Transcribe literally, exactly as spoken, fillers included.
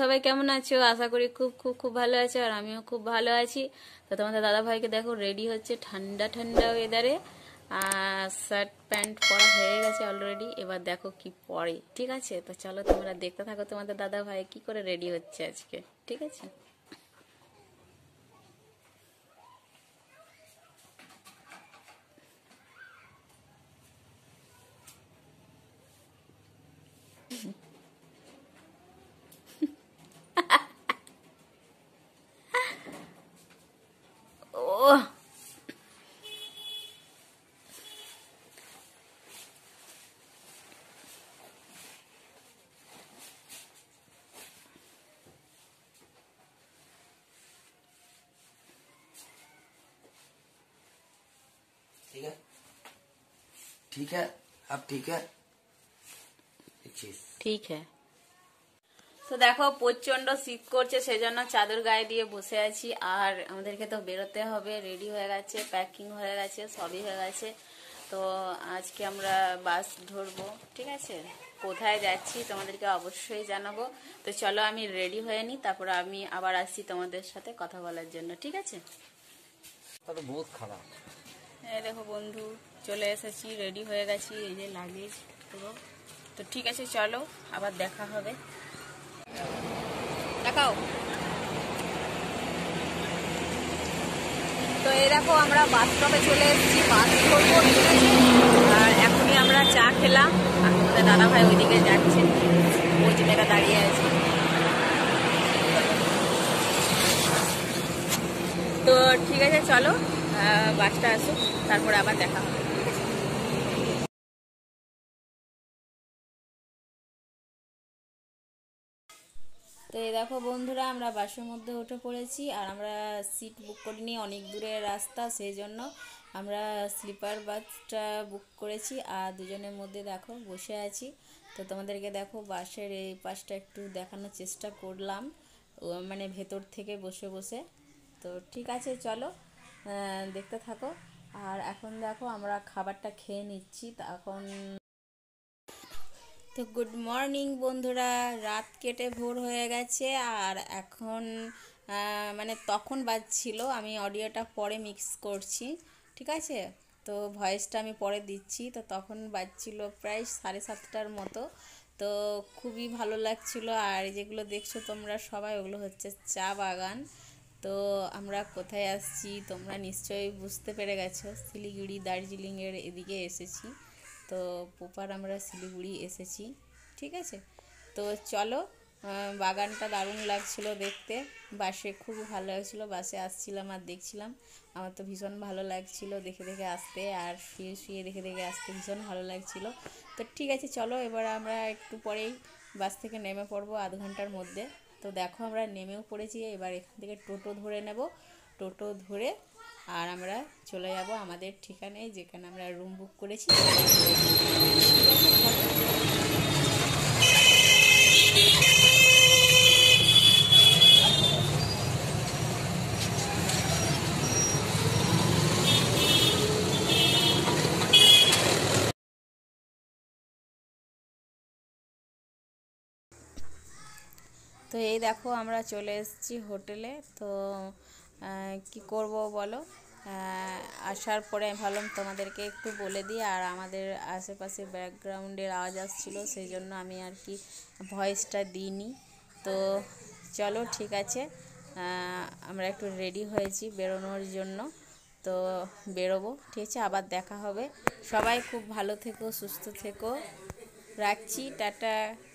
সবাই কেমন আছো? আশা করি খুব খুব খুব ভালো আছো, আর আমিও খুব ভালো আছি। তো তোমাদের দাদা ভাইকে দেখো রেডি হচ্ছে ঠান্ডা ঠান্ডা ওয়েদারে, আর শার্ট প্যান্ট পরা হয়ে গেছে অলরেডি। এবার দেখো কি পরে, ঠিক আছে? তো চলো তোমরা দেখতে থাকো তোমাদের দাদা ভাই কি করে রেডি হচ্ছে আজকে, ঠিক আছে? ও ठीक है ठीक है अब ठीक है ঠিক হ্যাঁ। তো দেখো প্রচন্ড শীত করছে, সেজন্য চাদর গায়ে দিয়ে বসে আছি। আর আমাদেরকে তো বেরোতে হবে, রেডি হয়ে গেছে, প্যাকিং হয়ে গেছে, সবই হয়ে গেছে। তো আজকে আমরা বাস ধরবো, ঠিক আছে? কোথায় যাচ্ছি তোমাদেরকে অবশ্যই জানাবো। তো চলো আমি রেডি হয়ে নিই, তারপর আমি আবার আসছি তোমাদের সাথে কথা বলার জন্য, ঠিক আছে? तो बहुत खराब। এই দেখো বন্ধু, চলে এসেছি, রেডি হয়ে গেছি, এই যে লাগেজ পুরো। তো ঠিক আছে, চলো আবার দেখা হবে। দেখাও। তো এই দেখো আমরা বাস স্টপে চলে এসেছি, বাস ধরবো, ঠিক আছে? আর এখনই আমরা চা খেলাম, আর আমাদের দাদা ভাই ওইদিকে যাচ্ছে, ওই যে জায়গা দাঁড়িয়ে আছে। তো ঠিক আছে, চলো বাসটা আসুক, তারপরে আবার দেখা হবে। তো এই দেখো বন্ধুরা, আমরা বাসের মধ্যে উঠে পড়েছি, আর আমরা সিট বুক করিনি, অনেক দূরের রাস্তা, সেই জন্য আমরা স্লিপার বাসটা বুক করেছি। আর দুজনের মধ্যে দেখো বসে আছি। তো তোমাদেরকে দেখো বাসের এই পাশটা একটু দেখানোর চেষ্টা করলাম, মানে ভেতর থেকে বসে বসে। তো ঠিক আছে, চলো দেখতে থাকো। আর এখন দেখো আমরা খাবারটা খেয়ে নিচ্ছি। এখন তো গুড মর্নিং বন্ধুরা, রাত কেটে ভোর হয়ে গেছে। আর এখন মানে তখন বাজছিল, আমি অডিওটা পরে মিক্স করছি, ঠিক আছে? তো ভয়েসটা আমি পরে দিচ্ছি। তো তখন বাজছিল প্রায় সাড়ে সাতটার মতো। তো খুবই ভালো লাগছিল। আর যেগুলো দেখছো তোমরা সবাই, ওগুলো হচ্ছে চা বাগান। তো আমরা কোথায় আসছি তোমরা নিশ্চয়ই বুঝতে পেরে গেছো, শিলিগুড়ি দার্জিলিংয়ের এদিকে এসেছি। তো প্রপার আমরা শিলিগুড়ি এসেছি, ঠিক আছে? তো চলো, বাগানটা দারুণ লাগছিল দেখতে, বাসে খুব ভালো লাগছিলো, বাসে আসছিলাম আর দেখছিলাম, আমার তো ভীষণ ভালো লাগছিল দেখে দেখে আসতে, আর শুয়ে শুয়ে দেখে দেখে আসতে ভীষণ ভালো লাগছিল। তো ঠিক আছে, চলো এবার আমরা একটু পরেই বাস থেকে নেমে পড়বো, আধ ঘন্টার মধ্যে। তো দেখো আমরা নেমেও পড়েছি, এবার এখান থেকে টোটো ধরে নেব, টোটো ধরে আর আমরা চলে যাব আমাদের ঠিকানায়, যেখানে আমরা রুম বুক করেছি। তো এই দেখো আমরা চলে এসেছি হোটেলে। তো কি করব বলো, আসার পরে আমি ভাবলাম তোমাদেরকে একটু বলে দিই। আর আমাদের আশেপাশে ব্যাকগ্রাউন্ডের আওয়াজ আসছিল, সেই জন্য আমি আর কি ভয়েসটা দিইনি। তো চলো ঠিক আছে, আমরা একটু রেডি হয়েছি বেরোনোর জন্য। তো বেরোবো, ঠিক আছে? আবার দেখা হবে। সবাই খুব ভালো থেকো, সুস্থ থেকো, রাখছি, টাটা।